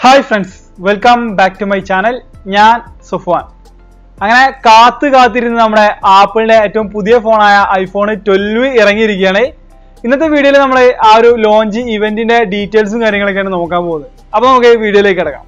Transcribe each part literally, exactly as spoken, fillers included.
Hi friends, welcome back to my channel. ഞാൻ സുഫ്വാൻ. അങ്ങനെ കാത്ത് കാത്തിരുന്ന് നമ്മുടെ ആപ്പിളിന്റെ ഏറ്റവും പുതിയ ഫോണായ ഐഫോൺ ട്വൽവ് ഇറങ്ങിയിരിക്കുകയാണ്. ഇന്നത്തെ വീഡിയോയിൽ നമ്മൾ ആ ഒരു ലോഞ്ച് ഇവന്റിന്റെ ഡീറ്റെയിൽസും കാര്യങ്ങളൊക്കെയാണ് നോക്കാൻ പോകുന്നത്. അപ്പോൾ നമുക്ക് വീഡിയോയിലേക്ക് കിടക്കാം.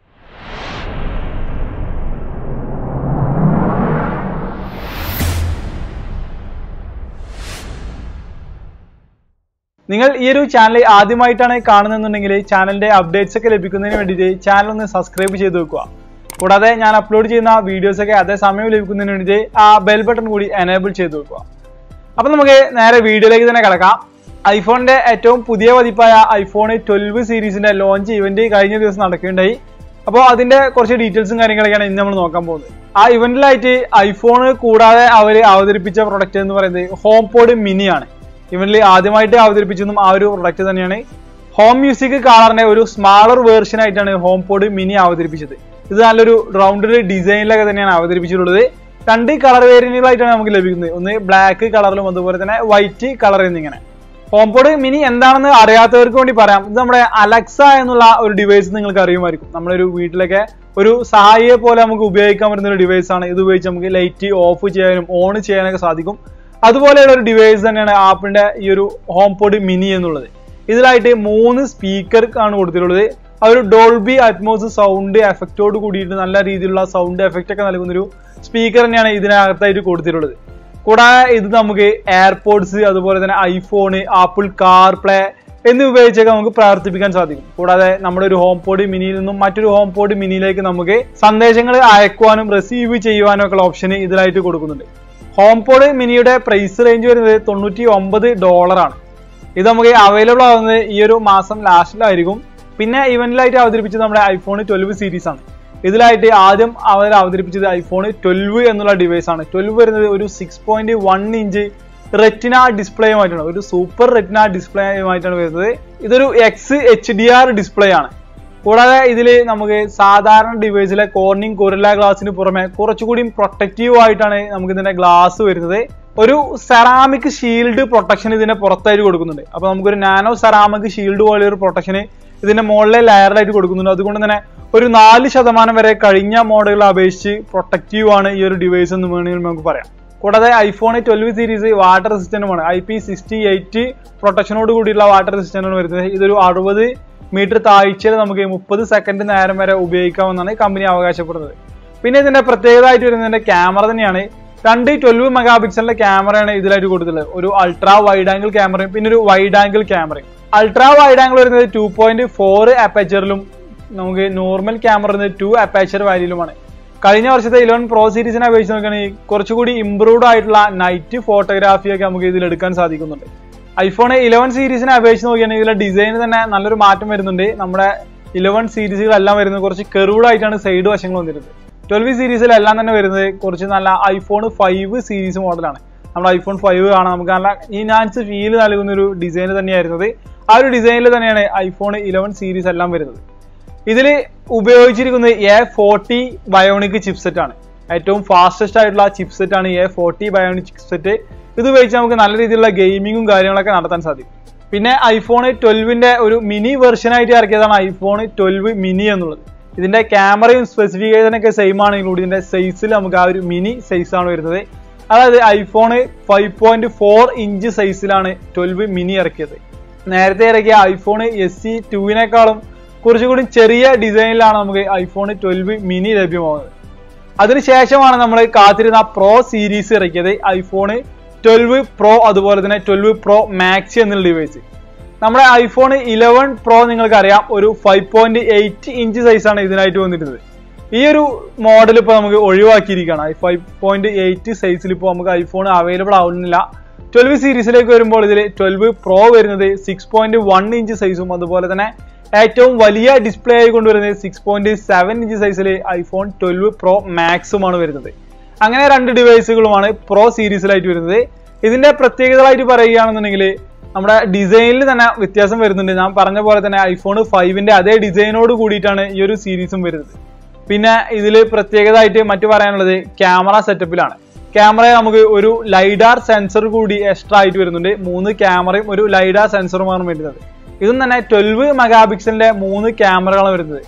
നിങ്ങൾ ഈ ഒരു ചാനൽ ആദ്യമായിട്ടാണ് കാണുന്നതെന്നുണ്ടെങ്കിൽ ചാനലിന്റെ അപ്ഡേറ്റ്സ് ഒക്കെ ലഭിക്കുന്നതിന് വേണ്ടിയിട്ട് ചാനൽ ഒന്ന് സബ്സ്ക്രൈബ് ചെയ്ത് വെക്കുക. കൂടാതെ ഞാൻ അപ്ലോഡ് ചെയ്യുന്ന വീഡിയോസ് ഒക്കെ അതേ സമയം ലഭിക്കുന്നതിന് വേണ്ടിയിട്ട് ആ ബെൽ ബട്ടൺ കൂടി എനേബിൾ ചെയ്ത് വെക്കുക. അപ്പോൾ നമുക്ക് നേരെ വീഡിയോയിലേക്ക് തന്നെ കിടക്കാം. ഐഫോണിന്റെ ഏറ്റവും പുതിയ പതിപ്പായ ഐഫോൺ ട്വൽവ് സീരീസിന്റെ ലോഞ്ച് ഇവന്റ് കഴിഞ്ഞ ദിവസം നടക്കുകയുണ്ടായി. അപ്പോൾ അതിന്റെ കുറച്ച് ഡീറ്റെയിൽസും കാര്യങ്ങളൊക്കെയാണ് ഇന്ന് നമ്മൾ നോക്കാൻ പോകുന്നത്. ആ ഇവന്റിലായിട്ട് ഐഫോൺ കൂടാതെ അവർ അവതരിപ്പിച്ച പ്രൊഡക്റ്റ് എന്ന് പറയുന്നത് ഹോം പോഡ് മിനി ആണ്. ഇവന്റിൽ ആദ്യമായിട്ട് അവതരിപ്പിച്ചതും ആ ഒരു പ്രൊഡക്റ്റ് തന്നെയാണ്. ഹോം മ്യൂസിക് കളറിന്റെ ഒരു സ്മാളർ വേർഷൻ ആയിട്ടാണ് ഹോം പോഡ് മിനി അവതരിപ്പിച്ചത്. ഇത് നല്ലൊരു റൗണ്ടഡ് ഡിസൈനിലൊക്കെ തന്നെയാണ് അവതരിപ്പിച്ചിട്ടുള്ളത്. രണ്ട് കളർ വേരിയന്റുകളായിട്ടാണ് നമുക്ക് ലഭിക്കുന്നത്. ഒന്ന് ബ്ലാക്ക് കളറിലും അതുപോലെ തന്നെ വൈറ്റ് കളർ എന്നിങ്ങനെ. ഹോം പോഡ് മിനി എന്താണെന്ന് അറിയാത്തവർക്ക് വേണ്ടി പറയാം. ഇത് നമ്മുടെ അലക്സ എന്നുള്ള ഒരു ഡിവൈസ് നിങ്ങൾക്ക് അറിയുമായിരിക്കും. നമ്മളൊരു വീട്ടിലൊക്കെ ഒരു സഹായിയെ പോലെ നമുക്ക് ഉപയോഗിക്കാൻ പറ്റുന്ന ഒരു ഡിവൈസ് ആണ്. ഇത് ഉപയോഗിച്ച് നമുക്ക് ലൈറ്റ് ഓഫ് ചെയ്യാനും ഓൺ ചെയ്യാനൊക്കെ സാധിക്കും. അതുപോലെയുള്ള ഒരു ഡിവൈസ് തന്നെയാണ് ആപ്പിളിന്റെ ഈ ഒരു ഹോം പോഡ് മിനി എന്നുള്ളത്. ഇതിലായിട്ട് മൂന്ന് സ്പീക്കർ ആണ് കൊടുത്തിട്ടുള്ളത്. ആ ഒരു ഡോൾബി അറ്റ്മോസ് സൗണ്ട് എഫക്റ്റോട് കൂടിയിട്ട് നല്ല രീതിയിലുള്ള സൗണ്ട് എഫക്റ്റ് ഒക്കെ നൽകുന്ന ഒരു സ്പീക്കർ തന്നെയാണ് ഇതിനകത്തായിട്ട് കൊടുത്തിട്ടുള്ളത്. കൂടാതെ ഇത് നമുക്ക് എയർപോഡ്സ് അതുപോലെ തന്നെ ഐഫോൺ, ആപ്പിൾ കാർ പ്ലേ എന്നിവ ഉപയോഗിച്ചൊക്കെ നമുക്ക് പ്രവർത്തിപ്പിക്കാൻ സാധിക്കും. കൂടാതെ നമ്മുടെ ഒരു ഹോം പോഡ് മിനിയിൽ നിന്നും മറ്റൊരു ഹോം പോഡ് മിനിയിലേക്ക് നമുക്ക് സന്ദേശങ്ങൾ അയക്കുവാനും റിസീവ് ചെയ്യുവാനും ഒക്കെ ഓപ്ഷൻ ഇതിലായിട്ട് കൊടുക്കുന്നുണ്ട്. ഹോം പോഡ് മിനിയുടെ പ്രൈസ് റേഞ്ച് വരുന്നത് തൊണ്ണൂറ്റി ഒമ്പത് ഡോളറാണ്. ഇത് നമുക്ക് അവൈലബിൾ ആവുന്നത് ഈ ഒരു മാസം ലാസ്റ്റിലായിരിക്കും. പിന്നെ ഇവന്റിലായിട്ട് അവതരിപ്പിച്ചത് നമ്മുടെ ഐഫോൺ ട്വൽവ് സീരീസ് ആണ്. ഇതിലായിട്ട് ആദ്യം അവർ അവതരിപ്പിച്ചത് ഐഫോൺ ട്വൽവ് എന്നുള്ള ഡിവൈസ് ആണ്. ട്വൽവ് വരുന്നത് ഒരു six point one inch retina ഡിസ്പ്ലേയുമായിട്ടാണ്, ഒരു സൂപ്പർ റെറ്റിന ഡിസ്പ്ലേയുമായിട്ടാണ് വരുന്നത്. ഇതൊരു X H D R display ആണ്. കൂടാതെ ഇതിൽ നമുക്ക് സാധാരണ ഡിവൈസിലെ കോർണിംഗ് ഗൊറില്ല ഗ്ലാസിന് പുറമെ കുറച്ചുകൂടി പ്രൊട്ടക്റ്റീവ് ആയിട്ടാണ് നമുക്ക് ഇതിന്റെ ഗ്ലാസ് വരുന്നത്. ഒരു സെറാമിക് ഷീൽഡ് പ്രൊട്ടക്ഷൻ ഇതിന്റെ പുറത്തായിട്ട് കൊടുക്കുന്നുണ്ട്. അപ്പൊ നമുക്കൊരു നാനോ സെറാമിക് ഷീൽഡ് പോലെ ഒരു പ്രൊട്ടക്ഷൻ ഇതിന്റെ മുകളിലെ ലെയറിലായിട്ട് കൊടുക്കുന്നുണ്ട്. അതുകൊണ്ട് തന്നെ ഒരു നാല് ശതമാനം വരെ കഴിഞ്ഞ മോഡലുകളെ അപേക്ഷിച്ച് പ്രൊട്ടക്റ്റീവ് ആണ് ഈ ഒരു ഡിവൈസ് എന്ന് വേണമെങ്കിൽ നമുക്ക് പറയാം. കൂടാതെ ഐഫോൺ ട്വൽവ് സീരീസ് വാട്ടർ റെസിസ്റ്റന്റുമാണ്. ഐ പി സിക്സ്റ്റി എയ്റ്റ് പ്രൊട്ടക്ഷനോട് കൂടിയുള്ള വാട്ടർ റെസിസ്റ്റന്റ് ആണ് വരുന്നത്. ഇതൊരു അറുപത് മീറ്റർ താഴ്ചയിൽ നമുക്ക് മുപ്പത് സെക്കൻഡ് നേരം വരെ ഉപയോഗിക്കാമെന്നാണ് കമ്പനി അവകാശപ്പെടുന്നത്. പിന്നെ ഇതിന്റെ പ്രത്യേകത ആയിട്ട് വരുന്നതിന്റെ ക്യാമറ തന്നെയാണ്. രണ്ട് ട്വൽവ് മെഗാ പിക്സലിന്റെ ക്യാമറയാണ് ഇതിലായിട്ട് കൊടുത്തിട്ടുള്ളത്. ഒരു അൾട്രാ വൈഡ് ആംഗിൾ ക്യാമറയും പിന്നെ ഒരു വൈഡ് ആംഗിൾ ക്യാമറയും. അൾട്രാ വൈഡ് ആംഗിൾ വരുന്നത് ടു പോയിന്റ് ഫോർ അപ്പേച്ചറിലും നമുക്ക് നോർമൽ ക്യാമറ വരുന്നത് ടു അപ്പേച്ചർ വാല്യൂലുമാണ്. കഴിഞ്ഞ വർഷത്തെ ഇലവൻ പ്രോ സീരീസിനെ അപേക്ഷിച്ച് നോക്കുകയാണെങ്കിൽ കുറച്ചുകൂടി ഇംപ്രൂവ്ഡ് ആയിട്ടുള്ള നൈറ്റ് ഫോട്ടോഗ്രാഫിയൊക്കെ നമുക്ക് ഇതിൽ എടുക്കാൻ സാധിക്കുന്നുണ്ട്. ഐഫോൺ ഇലവൻ സീരീസിനെ അപേക്ഷിച്ച് നോക്കുകയാണെങ്കിൽ ഇതിലെ ഡിസൈൻ തന്നെ നല്ലൊരു മാറ്റം വരുന്നുണ്ട്. നമ്മുടെ ഇലവൻ സീരീസുകളെല്ലാം വരുന്നത് കുറച്ച് കെർവ്ഡ് ആയിട്ടാണ് സൈഡ് വശങ്ങൾ വന്നിരുന്നത്. ട്വൽവ് സീരീസിലെല്ലാം തന്നെ വരുന്നത് കുറച്ച് നല്ല ഐഫോൺ ഫൈവ് സീരീസ് മോഡലാണ്. നമ്മുടെ ഐഫോൺ ഫൈവ് കാണാൻ നമുക്ക് നല്ല ഇനാൻസ് ഫീൽ നൽകുന്ന ഒരു ഡിസൈൻ തന്നെയായിരുന്നത്. ആ ഒരു ഡിസൈനിൽ തന്നെയാണ് ഐഫോൺ ഇലവൻ സീരീസ് എല്ലാം വരുന്നത്. ഇതിൽ ഉപയോഗിച്ചിരിക്കുന്നത് എ ഫോർട്ടി ബയോണിക് ചിപ്സെറ്റ് ആണ്. ഏറ്റവും ഫാസ്റ്റസ്റ്റ് ആയിട്ടുള്ള ചിപ്സെറ്റ് ആണ് എ ഫോർട്ടി ബയോണിക് ചിപ്സെറ്റ്. ഇത് ഉപയോഗിച്ച് നമുക്ക് നല്ല രീതിയിലുള്ള ഗെയിമിങ്ങും കാര്യങ്ങളൊക്കെ നടത്താൻ സാധിക്കും. പിന്നെ ഐഫോൺ ട്വൽവിന്റെ ഒരു മിനി വെർഷൻ ആയിട്ട് ഇറക്കിയതാണ് ഐഫോൺ ട്വൽവ് മിനി എന്നുള്ളത്. ഇതിന്റെ ക്യാമറയും സ്പെസിഫിക്കേഷനൊക്കെ സെയിം ആണെങ്കിലും കൂടി ഇതിന്റെ സൈസിൽ നമുക്ക് ആ ഒരു മിനി സൈസ് ആണ് വരുന്നത്. അതായത് iPhone five point four inch സൈസിലാണ് ട്വൽവ് മിനി ഇറക്കിയത്. നേരത്തെ ഇറക്കിയ ഐഫോൺ എസ് സി ടുവിനേക്കാളും കുറച്ചുകൂടി ചെറിയ ഡിസൈനിലാണ് നമുക്ക് ഐഫോൺ ട്വൽവ് മിനി ലഭ്യമാകുന്നത്. അതിനുശേഷമാണ് നമ്മൾ കാത്തിരുന്ന പ്രോ സീരീസ് ഇറക്കിയത് ഐഫോൺ ട്വൽവ് പ്രോ അതുപോലെ തന്നെ ട്വൽവ് പ്രോ മാക്സ് എന്നുള്ള ഡിവൈസ്. നമ്മുടെ ഐഫോൺ ഇലവൻ പ്രോ നിങ്ങൾക്കറിയാം ഒരു ഫൈവ് പോയിന്റ് എയ്റ്റ് ഇഞ്ച് സൈസാണ് ഇതിനായിട്ട് വന്നിരുന്നത്. ഈ ഒരു മോഡൽ ഇപ്പോൾ നമുക്ക് ഒഴിവാക്കിയിരിക്കുകയാണ്. ഫൈവ് പോയിന്റ് എയ്റ്റ് സൈസിൽ ഇപ്പോൾ നമുക്ക് ഐഫോൺ അവൈലബിൾ ആവുന്നില്ല. ട്വൽവ് സീരീസിലേക്ക് വരുമ്പോൾ ഇതിൽ ട്വൽവ് പ്രോ വരുന്നത് സിക്സ് പോയിന്റ് വൺ ഇഞ്ച് സൈസും അതുപോലെ തന്നെ ഏറ്റവും വലിയ ഡിസ്പ്ലേ ആയി കൊണ്ടുവരുന്നത് സിക്സ് പോയിന്റ് സെവൻ ഇഞ്ച് സൈസിൽ ഐഫോൺ ട്വൽവ് പ്രോ മാക്സുമാണ് വരുന്നത്. അങ്ങനെ രണ്ട് ഡിവൈസുകളുമാണ് പ്രോ സീരീസിലായിട്ട് വരുന്നത്. ഇതിന്റെ പ്രത്യേകതകളായിട്ട് പറയുകയാണെന്നുണ്ടെങ്കിൽ നമ്മുടെ ഡിസൈനിൽ തന്നെ വ്യത്യാസം വരുന്നുണ്ട്. ഞാൻ പറഞ്ഞ പോലെ തന്നെ ഐഫോൺ ഫൈവിന്റെ അതേ ഡിസൈനോട് കൂടിയിട്ടാണ് ഈ ഒരു സീരീസും വരുന്നത്. പിന്നെ ഇതിൽ പ്രത്യേകത ആയിട്ട് മറ്റു പറയാനുള്ളത് ക്യാമറ സെറ്റപ്പിലാണ്. ക്യാമറ നമുക്ക് ഒരു ലൈഡാർ സെൻസർ കൂടി എക്സ്ട്രാ ആയിട്ട് വരുന്നുണ്ട്. മൂന്ന് ക്യാമറയും ഒരു ലൈഡാർ സെൻസറുമാണ് വരുന്നത്. ഇതും തന്നെ ട്വൽവ് മെഗാ പിക്സലിന്റെ മൂന്ന് ക്യാമറകളാണ് വരുന്നത്.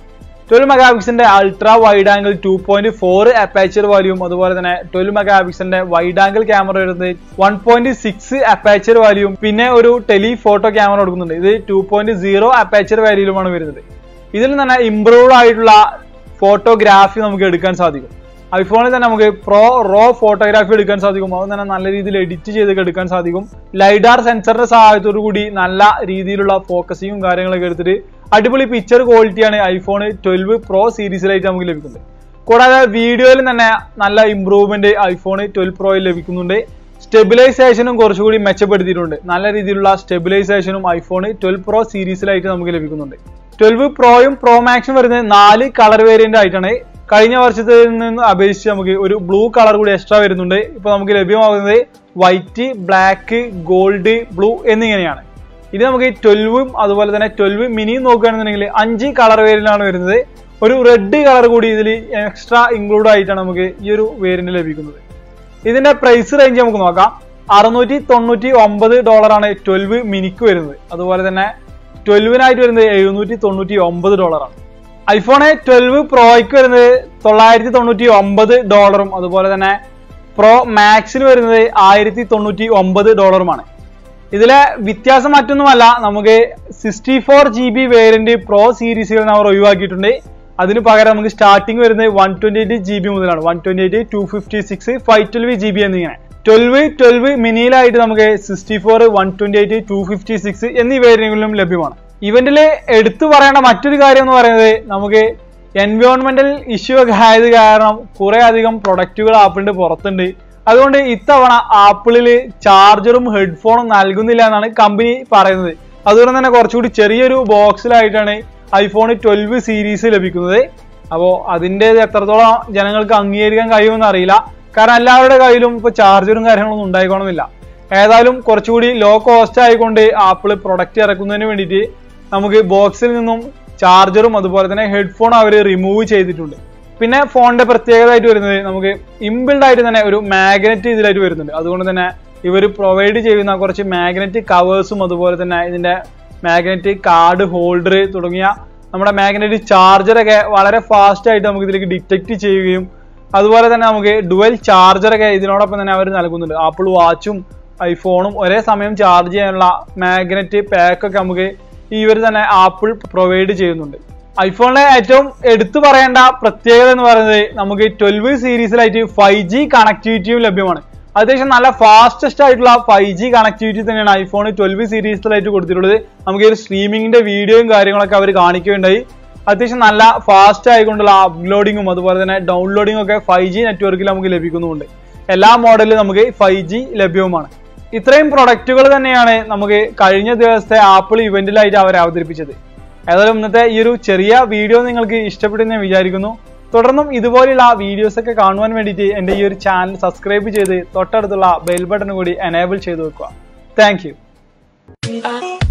ട്വൽവ് മെഗാ പിക്സലിന്റെ ultra wide angle two point four aperture വാല്യൂം, അതുപോലെ തന്നെ ട്വൽവ് മെഗാ പിക്സലിന്റെ വൈഡ് ആംഗിൾ ക്യാമറ വരുന്നത് വൺ പോയിന്റ് സിക്സ് അപ്പാച്ചർ വാല്യൂം, പിന്നെ ഒരു ടെലി ഫോട്ടോ ക്യാമറ കൊടുക്കുന്നുണ്ട്. ഇത് ടു പോയിന്റ് സീറോ അപ്പാച്ചർ വാല്യൂലുമാണ് വരുന്നത്. ഇതിൽ തന്നെ ഇംപ്രൂവ്ഡ് ആയിട്ടുള്ള ഫോട്ടോഗ്രാഫി നമുക്ക് എടുക്കാൻ സാധിക്കും. ഐഫോണിൽ തന്നെ നമുക്ക് പ്രോ റോ ഫോട്ടോഗ്രാഫി എടുക്കാൻ സാധിക്കും. അത് തന്നെ നല്ല രീതിയിൽ എഡിറ്റ് ചെയ്തൊക്കെ എടുക്കാൻ സാധിക്കും. ലൈഡാർ സെൻസറിന്റെ സഹായത്തോടു കൂടി നല്ല രീതിയിലുള്ള ഫോക്കസിങ്ങും കാര്യങ്ങളൊക്കെ എടുത്തിട്ട് അടിപൊളി പിക്ചർ ക്വാളിറ്റിയാണ് ഐഫോൺ ട്വൽവ് പ്രോ സീരീസിലായിട്ട് നമുക്ക് ലഭിക്കുന്നത്. കൂടാതെ വീഡിയോയിൽ തന്നെ നല്ല ഇംപ്രൂവ്മെന്റ് ഐഫോൺ ട്വൽവ് പ്രോയിൽ ലഭിക്കുന്നുണ്ട്. സ്റ്റെബിലൈസേഷനും കുറച്ചുകൂടി മെച്ചപ്പെടുത്തിയിട്ടുണ്ട്. നല്ല രീതിയിലുള്ള സ്റ്റെബിലൈസേഷനും ഐഫോൺ ട്വൽവ് പ്രോ സീരീസിലായിട്ട് നമുക്ക് ലഭിക്കുന്നുണ്ട്. ട്വൽവ് പ്രോയും പ്രോ മാക്സും വരുന്നത് നാല് കളർ വേരിയന്റ് ആയിട്ടാണ്. കഴിഞ്ഞ വർഷത്തിൽ നിന്ന് അപേക്ഷിച്ച് നമുക്ക് ഒരു ബ്ലൂ കളർ കൂടി എക്സ്ട്രാ വരുന്നുണ്ട്. ഇപ്പൊ നമുക്ക് ലഭ്യമാകുന്നത് വൈറ്റ്, ബ്ലാക്ക്, ഗോൾഡ്, ബ്ലൂ എന്നിങ്ങനെയാണ്. ഇത് നമുക്ക് ട്വൽവും അതുപോലെ തന്നെ ട്വൽവ് മിനിയും നോക്കുകയാണെന്നുണ്ടെങ്കിൽ അഞ്ച് കളർ വേരിയന്റാണ് വരുന്നത്. ഒരു റെഡ് കളർ കൂടി ഇതിൽ എക്സ്ട്രാ ഇൻക്ലൂഡ് ആയിട്ടാണ് നമുക്ക് ഈ ഒരു വേരിയന്റ് ലഭിക്കുന്നത്. ഇതിന്റെ പ്രൈസ് റേഞ്ച് നമുക്ക് നോക്കാം. അറുന്നൂറ്റി തൊണ്ണൂറ്റി ഒമ്പത് ഡോളറാണ് ട്വൽവ് മിനിക്ക് വരുന്നത്. അതുപോലെ തന്നെ ട്വൽവിനായിട്ട് വരുന്നത് എഴുന്നൂറ്റി തൊണ്ണൂറ്റി ഒമ്പത് ഡോളറാണ്. ഐഫോണ് ട്വൽവ് പ്രോയ്ക്ക് വരുന്നത് തൊള്ളായിരത്തി തൊണ്ണൂറ്റി ഒമ്പത് ഡോളറും അതുപോലെ തന്നെ പ്രോ മാക്സിന് വരുന്നത് ആയിരത്തി തൊണ്ണൂറ്റി ഒമ്പത് ഡോളറുമാണ്. ഇതിലെ വ്യത്യാസം മറ്റൊന്നുമല്ല, നമുക്ക് sixty four G B variant pro സീരീസുകൾ അവർ ഒഴിവാക്കിയിട്ടുണ്ട്. അതിന് പകരം നമുക്ക് സ്റ്റാർട്ടിംഗ് വരുന്നത് one twenty eight G B മുതലാണ്. One twenty eight two fifty six five twelve G B എന്നിങ്ങനെ. ട്വൽവ് ട്വൽവ് മിനിയിലായിട്ട് നമുക്ക് sixty four one twenty eight two fifty six എന്നീ വേരിയന്റുകളിലും ലഭ്യമാണ്. ഇവന്റില് എടുത്തു പറയേണ്ട മറ്റൊരു കാര്യം എന്ന് പറയുന്നത് നമുക്ക് എൻവയോൺമെന്റൽ ഇഷ്യൂ ഒക്കെ ആയത് കാരണം കുറെ അധികം പ്രൊഡക്റ്റുകൾ ആപ്പിളിന്റെ പുറത്തുണ്ട്. അതുകൊണ്ട് ഇത്തവണ ആപ്പിളില് ചാർജറും ഹെഡ്ഫോണും നൽകുന്നില്ല എന്നാണ് കമ്പനി പറയുന്നത്. അതുകൊണ്ട് തന്നെ കുറച്ചുകൂടി ചെറിയൊരു ബോക്സിലായിട്ടാണ് ഐഫോൺ ട്വൽവ് സീരീസ് ലഭിക്കുന്നത്. അപ്പോൾ അതിൻ്റെ എത്രത്തോളം ജനങ്ങൾക്ക് അംഗീകരിക്കാൻ കഴിയുമെന്ന് അറിയില്ല. കാരണം എല്ലാവരുടെ കയ്യിലും ഇപ്പൊ ചാർജറും കാര്യങ്ങളൊന്നും ഉണ്ടായിക്കോണമെന്നില്ല. ഏതായാലും കുറച്ചുകൂടി ലോ കോസ്റ്റ് ആയിക്കൊണ്ട് ആപ്പിള് പ്രൊഡക്റ്റ് ഇറക്കുന്നതിന് വേണ്ടിയിട്ട് നമുക്ക് ബോക്സിൽ നിന്നും ചാർജറും അതുപോലെ തന്നെ ഹെഡ്ഫോൺ അവർ റിമൂവ് ചെയ്തിട്ടുണ്ട്. പിന്നെ ഫോണിന്റെ പ്രത്യേകത ആയിട്ട് വരുന്നത് നമുക്ക് ഇൻബിൽഡ് ആയിട്ട് തന്നെ ഒരു മാഗ്നറ്റ് ഇതിലായിട്ട് വരുന്നുണ്ട്. അതുകൊണ്ട് തന്നെ ഇവർ പ്രൊവൈഡ് ചെയ്യുന്ന കുറച്ച് മാഗ്നറ്റ് കവേഴ്സും അതുപോലെ തന്നെ ഇതിന്റെ മാഗ്നറ്റ് കാർഡ് ഹോൾഡർ തുടങ്ങിയ നമ്മുടെ മാഗ്നറ്റ് ചാർജറൊക്കെ വളരെ ഫാസ്റ്റ് ആയിട്ട് നമുക്ക് ഇതിലേക്ക് ഡിറ്റക്ട് ചെയ്യുകയും അതുപോലെ തന്നെ നമുക്ക് ഡുവൽ ചാർജറൊക്കെ ഇതിനോടൊപ്പം തന്നെ അവർ നൽകുന്നുണ്ട്. ആപ്പിൾ വാച്ചും ഐഫോണും ഒരേ സമയം ചാർജ് ചെയ്യാനുള്ള മാഗ്നറ്റ് പാക്കൊക്കെ നമുക്ക് ഇവർ തന്നെ ആപ്പിൾ പ്രൊവൈഡ് ചെയ്യുന്നുണ്ട്. ഐഫോണിലെ ഏറ്റവും എടുത്തു പറയേണ്ട പ്രത്യേകത എന്ന് പറയുന്നത് നമുക്ക് ട്വൽവ് സീരീസിലായിട്ട് ഫൈവ് ജി കണക്ടിവിറ്റിയും ലഭ്യമാണ്. അത്യാവശ്യം നല്ല ഫാസ്റ്റസ്റ്റ് ആയിട്ടുള്ള ഫൈവ് ജി കണക്ടിവിറ്റി തന്നെയാണ് ഐഫോൺ ട്വൽവ് സീരീസിലായിട്ട് കൊടുത്തിട്ടുള്ളത്. നമുക്ക് ഈ ഒരു സ്ട്രീമിങ്ങിന്റെ വീഡിയോയും കാര്യങ്ങളൊക്കെ അവർ കാണിക്കുകയുണ്ടായി. അത്യാവശ്യം നല്ല ഫാസ്റ്റ് ആയിക്കൊണ്ടുള്ള അപ്ലോഡിങ്ങും അതുപോലെ തന്നെ ഡൗൺലോഡിങ്ങും ഒക്കെ ഫൈവ് ജി നെറ്റ്വർക്കിൽ നമുക്ക് ലഭിക്കുന്നുമുണ്ട്. എല്ലാ മോഡലിലും നമുക്ക് ഫൈവ് ജി ലഭ്യവുമാണ്. ഇത്രയും പ്രൊഡക്റ്റുകൾ തന്നെയാണ് നമുക്ക് കഴിഞ്ഞ ദിവസത്തെ ആപ്പിൾ ഇവന്റിലായിട്ട് അവർ അവതരിപ്പിച്ചത്. ഏതായാലും ഇന്നത്തെ ഈ ഒരു ചെറിയ വീഡിയോ നിങ്ങൾക്ക് ഇഷ്ടപ്പെട്ടെന്ന് വിചാരിക്കുന്നു. തുടർന്നും ഇതുപോലെയുള്ള വീഡിയോസ് ഒക്കെ കാണുവാൻ വേണ്ടിയിട്ട് എൻ്റെ ഈ ഒരു ചാനൽ സബ്സ്ക്രൈബ് ചെയ്ത് തൊട്ടടുത്തുള്ള ബെൽ ബട്ടൺ കൂടി എനേബിൾ ചെയ്ത് വെക്കുക. Thank U.